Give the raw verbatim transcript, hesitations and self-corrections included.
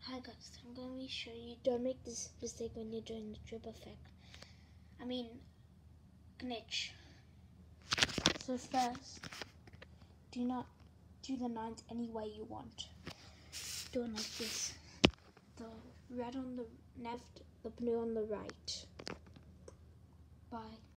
Hi guys, I'm going to show you, don't make this mistake when you're doing the drip effect. I mean, glitch. So first, do not do the lines any way you want. Do it like this. The red on the left, the blue on the right. Bye.